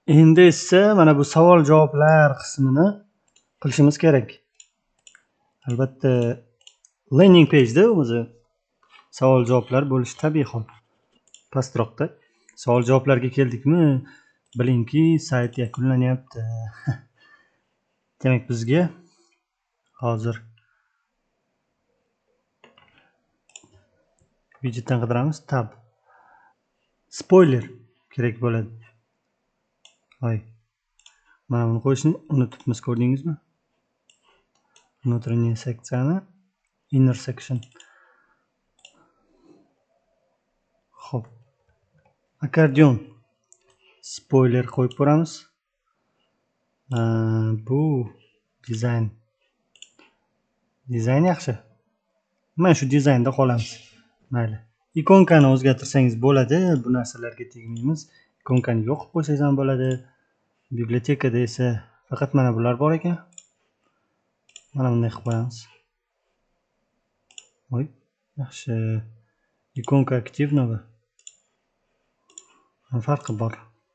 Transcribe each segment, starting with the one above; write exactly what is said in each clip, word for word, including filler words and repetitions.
Endi esa mana bu savol javoblar qismini qilishimiz kerak. Albatta landing page'da o'zi savol javoblar bo'lishi tabiiy hol. Pastroqda savol javoblarga keldikmi, bilingki, sayt yakunlanyapti. Demak, bizga hozir widgetdan qidiramiz, tab. Spoiler kerak bo'ladi. Voy. Mana buni qo'yishni unutibmiz, ko'rdingizmi? Внутренняя seksiyani inner section. Xo'p. Akkordeon spoiler qo'yib ko'ramiz. Bu dizayn. Dizayn yaxshi. Mana shu dizaynda qolamiz. Mayli. Ikonkani o'zgartirsangiz bo'ladi. Bu narsalarga tegmaymiz. Ikonkani yo'q qilib qo'ysangiz ham bo'ladi. Bibliotekada esa faqat mana bular bor ekan. Mana bunday qilib qo'yamiz. Voy, yaxshi. Ikonka aktivnoga. Farqi bor.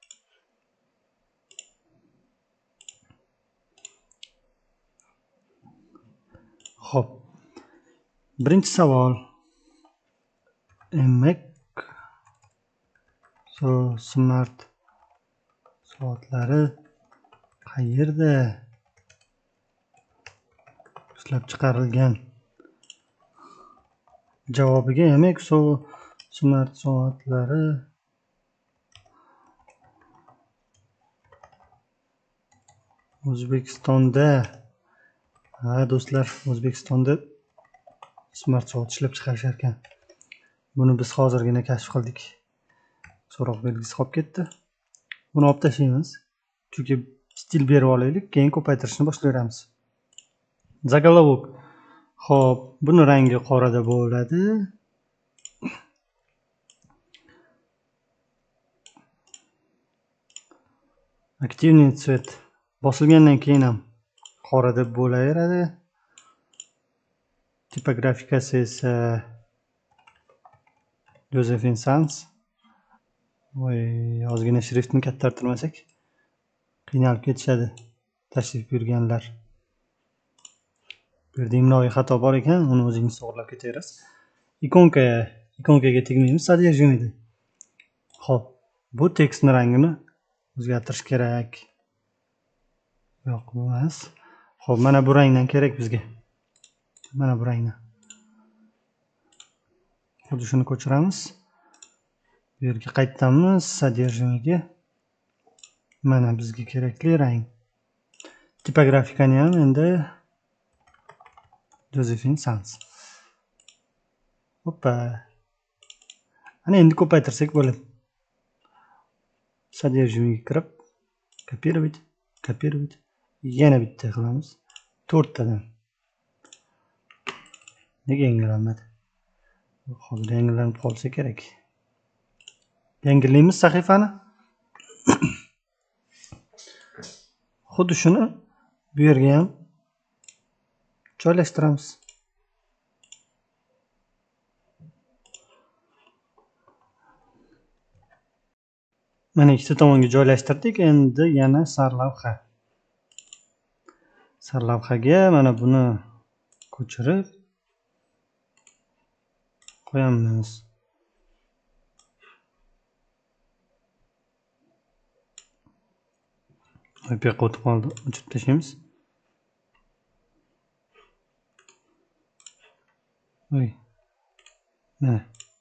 Xo'p. Birinchi savol. Mac so smart soatlari qayerda ishlab chiqarilgan? Javobiga Mac so smart soatlari O'zbekistonda, ha do'stlar, O'zbekistonda smart soat ishlab chiqarishar ekan. Buni biz hozirgina kashf qildik. So'roq belgisi qolib ketdi. Buni olib tashlaymiz. Chunki stil berib olaylik, keyin ko'paytirishni boshlaymiz. Zagolovok. Xo'p, buni rangi qorada bo'ladi. Aktivniy tsvet bosilgandan keyin ham qorada bo'laveradi. Tipografikasi esa Josephine Sans. Voy, ozgina shriftni kattartirmasak qiynalib ketishadi tashrif buyurganlar. Bu yerda imloviy xato bor ekan, uni o'zingiz to'g'rilab ketaverasiz. Ikonka, ikonkaga tegmaymiz, sodержимыйda. Xo'p, bu tekstni rangini o'zgartirish kerak. Yo'q, emas. Xo'p, mana bu rangdan kerak bizga. Mana bu rangni. Xuddi shuni ko'chiramiz. Bu yerga qaytamiz, sodержимыйga. Mana bizga kerakli rang. Tipografikani ham endi Josephine Sans. Hoppa. Ana endi ko'paytirsak bo'ladi. Sodержимыйga kirib, kopировать, kopировать. Yana bitta qilamiz. to'rttadan. Nega yangilanmadi? Hozir yangilanib qolsa kerak. Yangilaymiz sahifani. Xuddi shuni bu yerga ham joylashtiramiz. Mana ikkita tomonga joylashtirdik. Endi yana sarlavha. Sarlavhaga mana buni ko'chirib qo'yamiz. Bu yoqqa o'tib qoldi. O'chirib tashlaymiz. Voy. Mana.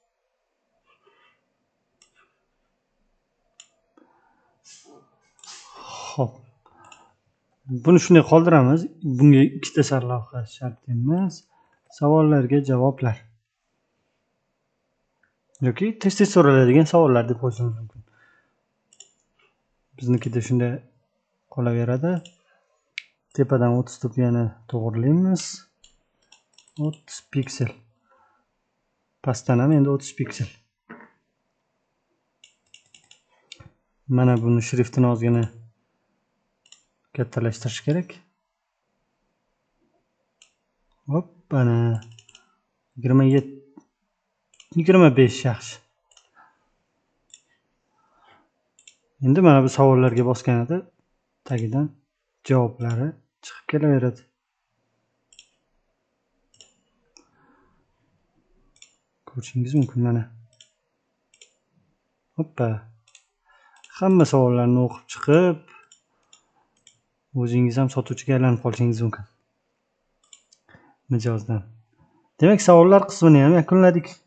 Xo'p. Buni shunday qoldiramiz. Bunga ikkita sarlavha shart emas. Savollarga javoblar. yoki tez-tez so'raladigan savollar deb qo'yishimiz mumkin. Biznikida shunday qolaveradi. Tepadan o'ttiz tupyani to'g'rilaymiz. o'ttiz piksel. Pastdan ham endi o'ttiz piksel. Mana buni shriftini ozgina kattalashtirish kerak. Hop, mana yigirma yetti yigirma besh yaxshi. Endi mana bu savollarga bosganida tagidan javoblari chiqib kelaveradi. Ko'rishingiz mumkin mana. Hoppa. Hamma savollarni o'qib chiqib, o'zingiz ham sotuvchiga aylanib qolishingiz mumkin. Mijozdan. Demak, savollar qismini ham yakunladik.